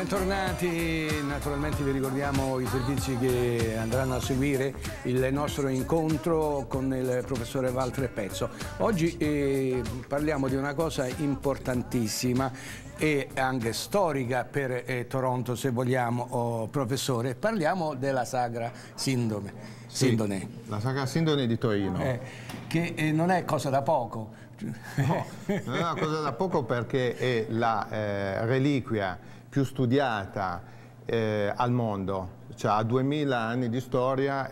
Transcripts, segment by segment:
bentornati. Naturalmente vi ricordiamo i servizi che andranno a seguire il nostro incontro con il professore Walter Pezzo. Oggi parliamo di una cosa importantissima e anche storica per Toronto, se vogliamo, professore. Parliamo della Sacra Sindone. Sì, la Sacra Sindone di Torino. Che non è cosa da poco. No, non è una cosa da poco perché è la reliquia più studiata al mondo, cioè ha 2000 anni di storia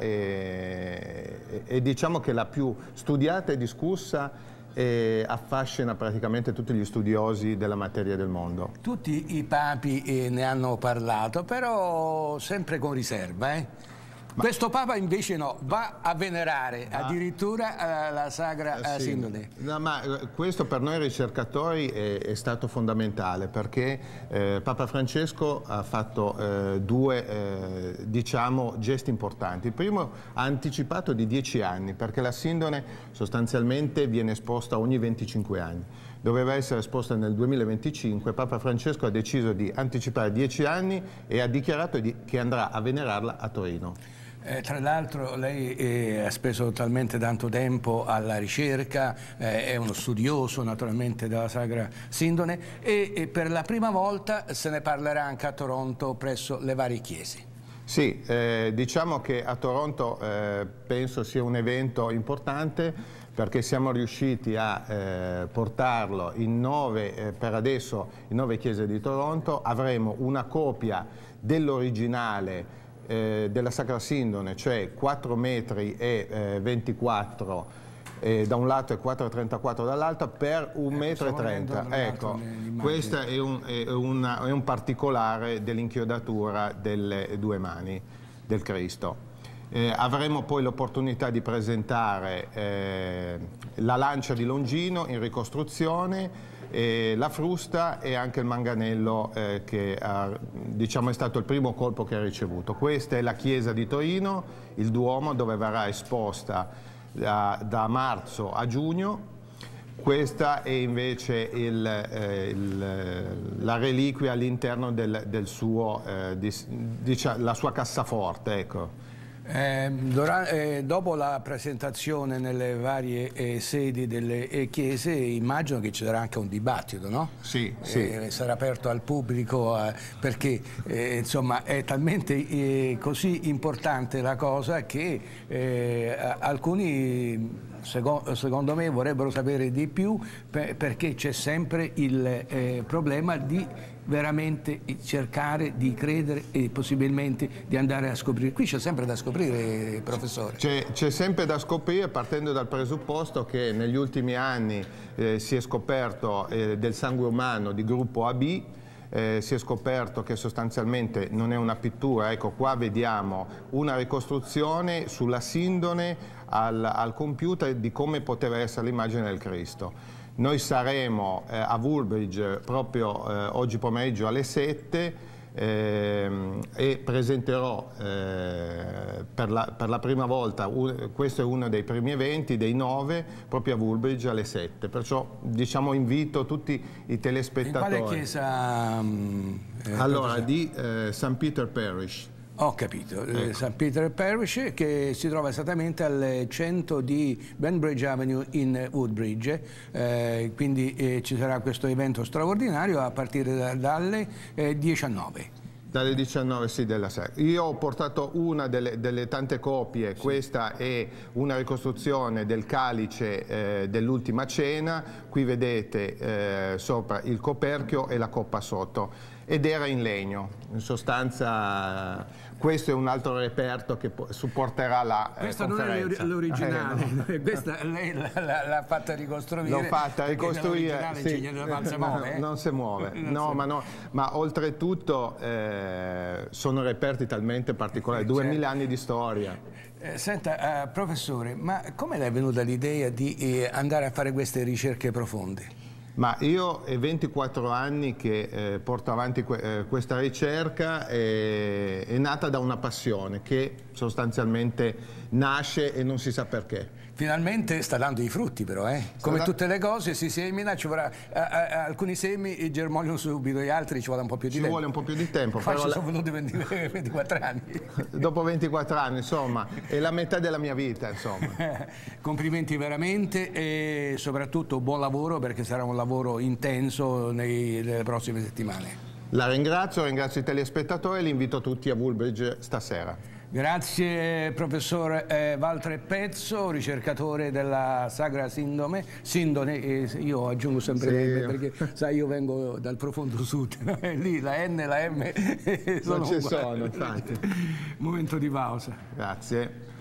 e diciamo che la più studiata e discussa e affascina praticamente tutti gli studiosi della materia del mondo. Tutti i papi ne hanno parlato, però sempre con riserva, Questo Papa invece no, va a venerare addirittura la Sacra Sindone. No, ma questo per noi ricercatori è stato fondamentale perché Papa Francesco ha fatto due diciamo, gesti importanti. Il primo ha anticipato di 10 anni perché la Sindone sostanzialmente viene esposta ogni 25 anni. Doveva essere esposta nel 2025, Papa Francesco ha deciso di anticipare 10 anni e ha dichiarato che andrà a venerarla a Torino. Tra l'altro lei ha speso talmente tanto tempo alla ricerca, è uno studioso naturalmente della Sacra Sindone e per la prima volta se ne parlerà anche a Toronto presso le varie chiese. Sì, diciamo che a Toronto penso sia un evento importante perché siamo riusciti a portarlo in 9, per adesso in 9 chiese di Toronto. Avremo una copia dell'originale della Sacra Sindone, cioè 4 metri e 24 da un lato e 4,34 dall'altro per 1,30 m. Ecco, questo è un particolare dell'inchiodatura delle due mani del Cristo. Avremo poi l'opportunità di presentare la lancia di Longino in ricostruzione, la frusta e anche il manganello che diciamo, è stato il primo colpo che ha ricevuto. Questa è la chiesa di Torino, il Duomo, dove verrà esposta da marzo a giugno. Questa è invece la reliquia all'interno la sua cassaforte. Ecco. Dopo la presentazione nelle varie sedi delle chiese immagino che ci sarà anche un dibattito, no? Sì, sarà aperto al pubblico perché insomma è talmente così importante la cosa che alcuni secondo me vorrebbero sapere di più perché c'è sempre il problema di veramente cercare di credere e possibilmente di andare a scoprire. Qui c'è sempre da scoprire, professore. C'è sempre da scoprire partendo dal presupposto che negli ultimi anni si è scoperto del sangue umano di gruppo AB, si è scoperto che sostanzialmente non è una pittura. Ecco, qua vediamo una ricostruzione sulla Sindone al computer di come poteva essere l'immagine del Cristo. Noi saremo a Woolbridge proprio oggi pomeriggio alle 7 e presenterò per la prima volta, questo è uno dei primi eventi, dei 9, proprio a Woolbridge alle 7. Perciò diciamo invito tutti i telespettatori. In quale chiesa? Allora, di St. Peter Parish. Ho capito, St. Peter Parish che si trova esattamente al 100 di Banbridge Avenue in Woodbridge, quindi ci sarà questo evento straordinario a partire dalle 19. Dalle 19, sì, della sera. Io ho portato una delle tante copie, sì. Questa è una ricostruzione del calice dell'ultima cena, qui vedete sopra il coperchio e la coppa sotto, ed era in legno, in sostanza questo è un altro reperto che supporterà la questa conferenza. Non è l'originale, no. Questa lei l'ha fatta ricostruire. L'ho fatta ricostruire, sì. Non si muove, non si muove, ma oltretutto sono reperti talmente particolari, 2000 anni di storia. Senta, professore, ma come le è venuta l'idea di andare a fare queste ricerche profonde? Ma io è 24 anni che porto avanti questa ricerca, è nata da una passione che sostanzialmente nasce e non si sa perché. Finalmente sta dando i frutti però, come tutte le cose si semina, ci vorrà, alcuni semi germogliano subito, gli altri ci vuole un po' più di tempo. Ci vuole un po' più di tempo. Qua ci sono venuti 24 anni. Dopo 24 anni, insomma, è la metà della mia vita, insomma. Complimenti veramente e soprattutto buon lavoro, perché sarà un lavoro intenso nelle prossime settimane. La ringrazio i telespettatori e li invito tutti a Woolbridge stasera. Grazie professor Walter Pezzo, ricercatore della Sagra Sindone, io aggiungo sempre perché sai io vengo dal profondo sud, lì la N e la M sono non ci sono, infatti. Momento di pausa. Grazie.